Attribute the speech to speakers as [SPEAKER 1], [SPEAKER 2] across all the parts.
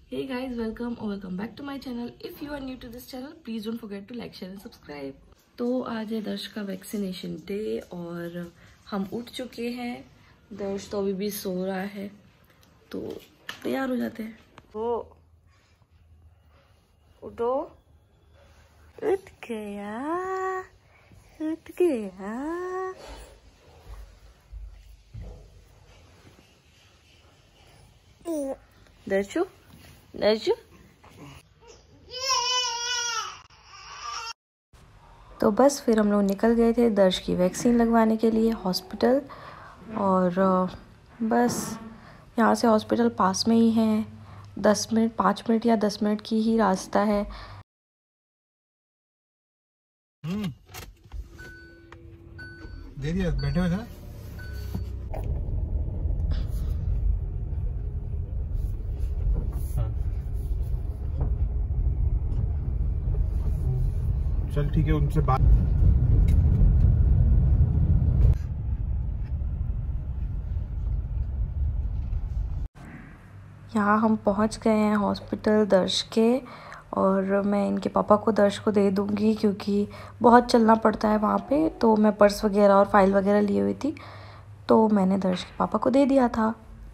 [SPEAKER 1] Hey guys, welcome or welcome back to my channel. If you are new to this channel, please don't forget to like, share and subscribe. तो आज है दर्श का vaccination day और हम उठ चुके हैं। दर्श तो अभी भी सो रहा है, तो तैयार हो जाते हैं। उठो, उठ गया, उठ गया। दर्शु, दर्शु। तो बस फिर हम लोग निकल गए थे दर्श की वैक्सीन लगवाने के लिए हॉस्पिटल। और बस यहाँ से हॉस्पिटल पास में ही है, 5 मिनट या 10 मिनट की ही रास्ता है।
[SPEAKER 2] दे दिया, बैठे हुए थे ना। चल ठीक है, उनसे बात।
[SPEAKER 1] यहाँ हम पहुँच गए हैं हॉस्पिटल दर्श के, और मैं इनके पापा को दर्श को दे दूँगी क्योंकि बहुत चलना पड़ता है वहाँ पे। तो मैं पर्स वगैरह और फाइल वगैरह लिए हुई थी, तो मैंने दर्श के पापा को दे दिया था।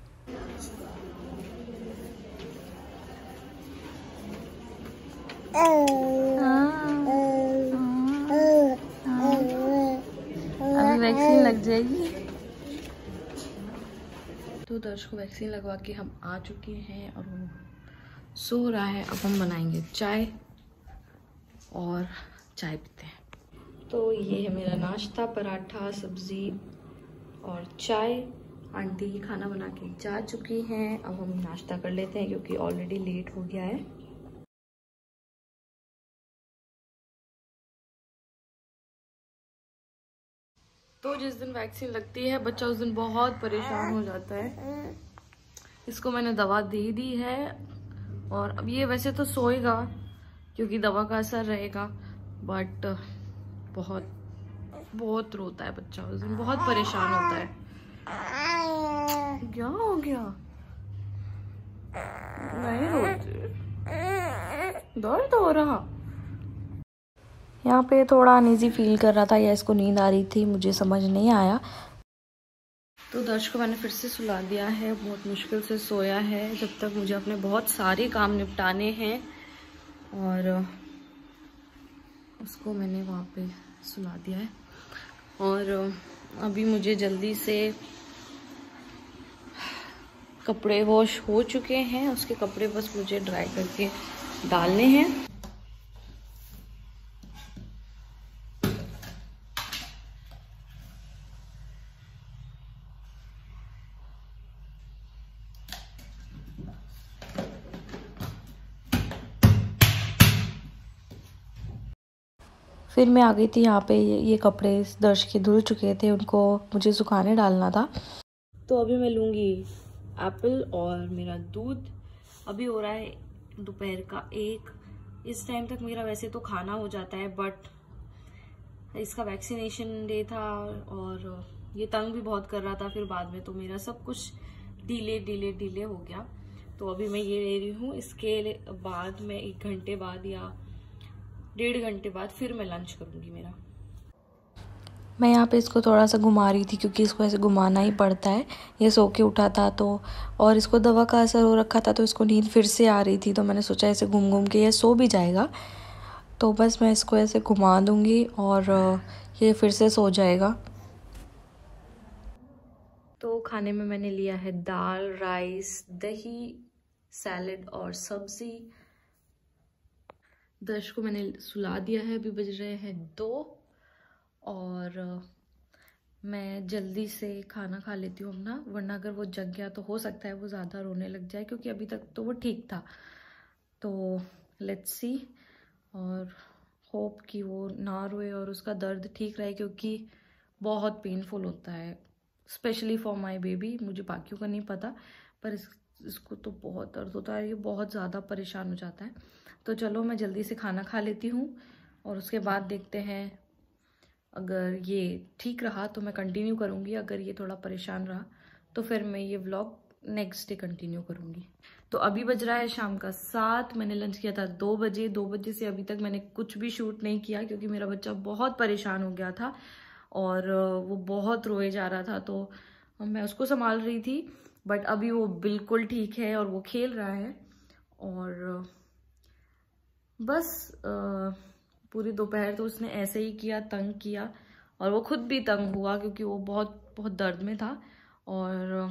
[SPEAKER 1] अभी वैक्सीन लग जाएगी। तो दर्श को वैक्सीन लगवा के हम आ चुके हैं और वो सो रहा है। अब हम बनाएंगे चाय और चाय पीते हैं। तो ये है मेरा नाश्ता, पराठा, सब्जी और चाय। आंटी खाना बना के जा चुकी हैं। अब हम नाश्ता कर लेते हैं क्योंकि ऑलरेडी लेट हो गया है। तो जिस दिन वैक्सीन लगती है बच्चा उस दिन बहुत परेशान हो जाता है। इसको मैंने दवा दे दी है और अब ये वैसे तो सोएगा क्योंकि दवा का असर रहेगा, बट बहुत बहुत रोता है बच्चा उस दिन, बहुत परेशान होता है। क्या हो गया? नहीं रोते, दर्द हो रहा। यहाँ पे थोड़ा अनईजी फील कर रहा था या इसको नींद आ रही थी, मुझे समझ नहीं आया। तो दर्श को मैंने फिर से सुला दिया है। बहुत मुश्किल से सोया है, जब तक मुझे अपने बहुत सारे काम निपटाने हैं। और उसको मैंने वहाँ पे सुला दिया है और अभी मुझे जल्दी से कपड़े वॉश हो चुके हैं, उसके कपड़े बस मुझे ड्राई करके डालने हैं। फिर मैं आ गई थी यहाँ पे। ये कपड़े दर्श के धुल चुके थे, उनको मुझे सुखाने डालना था। तो अभी मैं लूँगी एप्पल और मेरा दूध। अभी हो रहा है दोपहर का 1। इस टाइम तक मेरा वैसे तो खाना हो जाता है, बट इसका वैक्सीनेशन डे था और ये तंग भी बहुत कर रहा था। फिर बाद में तो मेरा सब कुछ डिले हो गया। तो अभी मैं ये ले रही हूँ। इसके बाद मैं 1 घंटे बाद या 1.5 घंटे बाद फिर मैं लंच करूँगी मेरा। मैं यहाँ पे इसको थोड़ा सा घुमा रही थी क्योंकि इसको ऐसे घुमाना ही पड़ता है। ये सो के उठा था तो, और इसको दवा का असर हो रखा था तो इसको नींद फिर से आ रही थी। तो मैंने सोचा ऐसे घूम घूम के ये सो भी जाएगा, तो बस मैं इसको ऐसे घुमा दूँगी और ये फिर से सो जाएगा। तो खाने में मैंने लिया है दाल, राइस, दही, सैलेड और सब्ज़ी। दर्श को मैंने सुला दिया है। अभी बज रहे हैं 2 और मैं जल्दी से खाना खा लेती हूँ ना, वरना अगर वो जग गया तो हो सकता है वो ज़्यादा रोने लग जाए, क्योंकि अभी तक तो वो ठीक था। तो लेट्स सी, और होप कि वो ना रोए और उसका दर्द ठीक रहे, क्योंकि बहुत पेनफुल होता है स्पेशली फॉर माय बेबी। मुझे बाकियों का नहीं पता, पर इसको तो बहुत दर्द होता है। ये बहुत ज़्यादा परेशान हो जाता है। तो चलो मैं जल्दी से खाना खा लेती हूँ और उसके बाद देखते हैं। अगर ये ठीक रहा तो मैं कंटिन्यू करूँगी, अगर ये थोड़ा परेशान रहा तो फिर मैं ये व्लॉग नेक्स्ट डे कंटिन्यू करूँगी। तो अभी बज रहा है शाम का 7। मैंने लंच किया था 2 बजे। 2 बजे से अभी तक मैंने कुछ भी शूट नहीं किया क्योंकि मेरा बच्चा बहुत परेशान हो गया था और वो बहुत रोए जा रहा था, तो मैं उसको संभाल रही थी। बट अभी वो बिल्कुल ठीक है और वो खेल रहा है। और बस पूरी दोपहर तो उसने ऐसे ही किया, तंग किया, और वो खुद भी तंग हुआ क्योंकि वो बहुत बहुत दर्द में था। और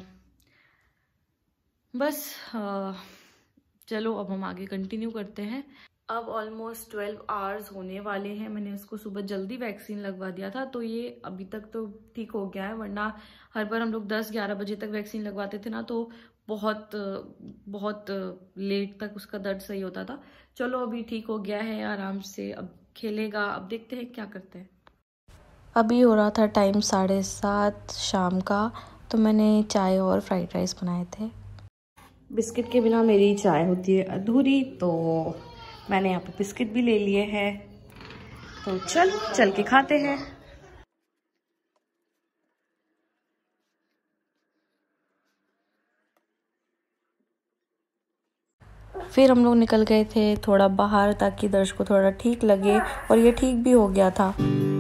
[SPEAKER 1] बस चलो अब हम आगे कंटिन्यू करते हैं। अब ऑलमोस्ट 12 आवर्स होने वाले हैं। मैंने उसको सुबह जल्दी वैक्सीन लगवा दिया था, तो ये अभी तक तो ठीक हो गया है, वरना हर बार हम लोग 10-11 बजे तक वैक्सीन लगवाते थे ना, तो बहुत बहुत लेट तक उसका दर्द सही होता था। चलो अभी ठीक हो गया है, आराम से अब खेलेगा। अब देखते हैं क्या करते हैं। अभी हो रहा था टाइम 7:30 शाम का, तो मैंने चाय और फ्राइड राइस बनाए थे। बिस्किट के बिना मेरी चाय होती है अधूरी, तो मैंने यहाँ पे बिस्किट भी ले लिए हैं। तो चल के खाते हैं। फिर हम लोग निकल गए थे थोड़ा बाहर ताकि दर्श को थोड़ा ठीक लगे, और ये ठीक भी हो गया था।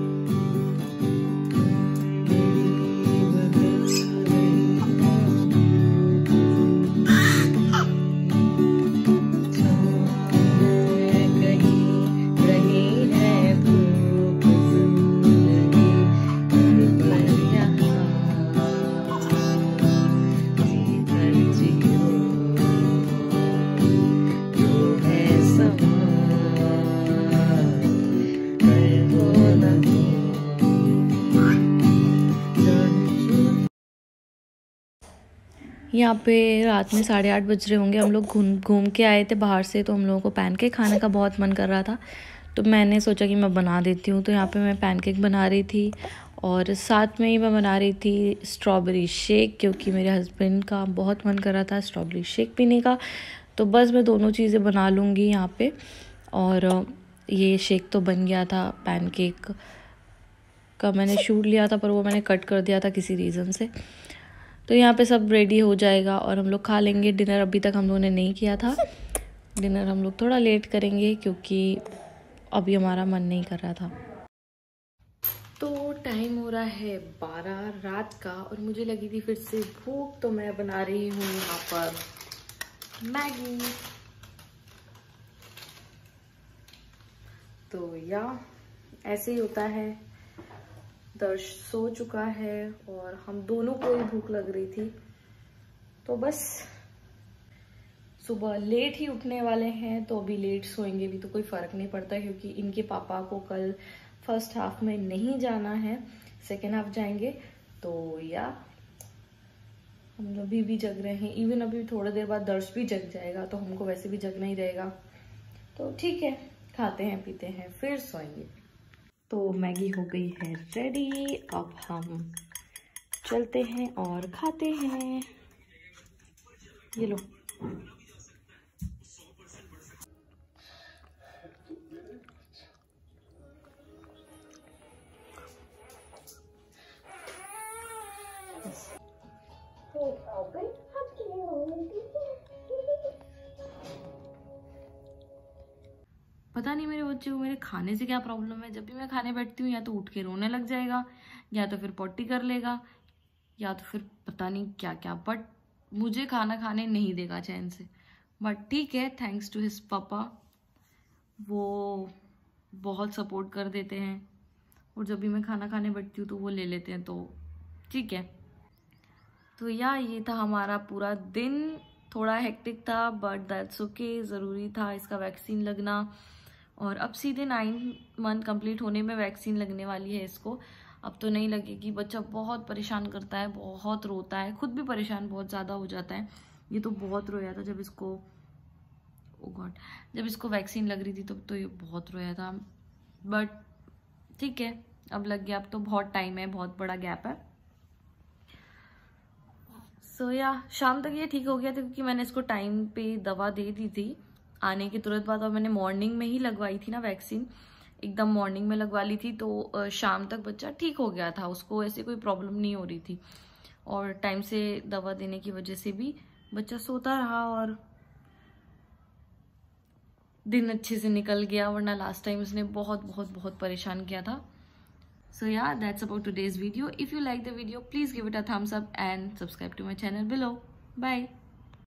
[SPEAKER 1] यहाँ पे रात में 8:30 बज रहे होंगे। हम लोग घूम के आए थे बाहर से, तो हम लोगों को पैनकेक खाने का बहुत मन कर रहा था, तो मैंने सोचा कि मैं बना देती हूँ। तो यहाँ पे मैं पैनकेक बना रही थी और साथ में ही मैं बना रही थी स्ट्रॉबेरी शेक, क्योंकि मेरे हस्बैंड का बहुत मन कर रहा था स्ट्रॉबेरी शेक पीने का। तो बस मैं दोनों चीज़ें बना लूँगी यहाँ पे। और ये शेक तो बन गया था। पैनकेक का मैंने शूट लिया था, पर वो मैंने कट कर दिया था किसी रीज़न से। तो यहाँ पे सब रेडी हो जाएगा और हम लोग खा लेंगे। डिनर अभी तक हम लोगों ने नहीं किया था। डिनर हम लोग थोड़ा लेट करेंगे क्योंकि अभी हमारा मन नहीं कर रहा था। तो टाइम हो रहा है 12 रात का और मुझे लगी थी फिर से भूख, तो मैं बना रही हूँ यहाँ पर मैगी। तो या ऐसे ही होता है। दर्श सो चुका है और हम दोनों को ही भूख लग रही थी, तो बस सुबह लेट ही उठने वाले हैं, तो अभी लेट सोएंगे भी तो कोई फर्क नहीं पड़ता, क्योंकि इनके पापा को कल फर्स्ट हाफ में नहीं जाना है, सेकेंड हाफ जाएंगे। तो या हम अभी भी जग रहे हैं। इवन अभी थोड़ी देर बाद दर्श भी जग जाएगा, तो हमको वैसे भी जगना ही रहेगा। तो ठीक है, खाते हैं पीते हैं फिर सोएंगे। तो मैगी हो गई है रेडी। अब हम चलते हैं और खाते हैं। ये लो। पता नहीं मेरे बच्चे को मेरे खाने से क्या प्रॉब्लम है। जब भी मैं खाने बैठती हूँ या तो उठ के रोने लग जाएगा, या तो फिर पॉटी कर लेगा, या तो फिर पता नहीं क्या क्या, बट मुझे खाना खाने नहीं देगा चैन से। बट ठीक है, थैंक्स टू हिज पापा, वो बहुत सपोर्ट कर देते हैं और जब भी मैं खाना खाने बैठती हूँ तो वो ले लेते हैं, तो ठीक है। तो या ये था हमारा पूरा दिन। थोड़ा हेक्टिक था बट दैट्स ओके, ज़रूरी था इसका वैक्सीन लगना। और अब सीधे 9 मंथ कंप्लीट होने में वैक्सीन लगने वाली है इसको। अब तो नहीं लगेगी। बच्चा बहुत परेशान करता है, बहुत रोता है, खुद भी परेशान बहुत ज़्यादा हो जाता है। ये तो बहुत रोया था जब इसको, ओ गॉड, जब इसको वैक्सीन लग रही थी तब तो ये बहुत रोया था। बट ठीक है, अब लग गया। अब तो बहुत टाइम है, बहुत बड़ा गैप है। सो या शाम तक ये ठीक हो गया था, क्योंकि मैंने इसको टाइम पे दवा दे दी थी आने के तुरंत बाद, और मैंने मॉर्निंग में ही लगवाई थी ना वैक्सीन, एकदम मॉर्निंग में लगवा ली थी। तो शाम तक बच्चा ठीक हो गया था, उसको ऐसे कोई प्रॉब्लम नहीं हो रही थी। और टाइम से दवा देने की वजह से भी बच्चा सोता रहा और दिन अच्छे से निकल गया, वरना लास्ट टाइम उसने बहुत बहुत बहुत परेशान किया था. So yeah, that's about today's video. If you like the video, please give it a thumbs up and subscribe to my channel below. Bye.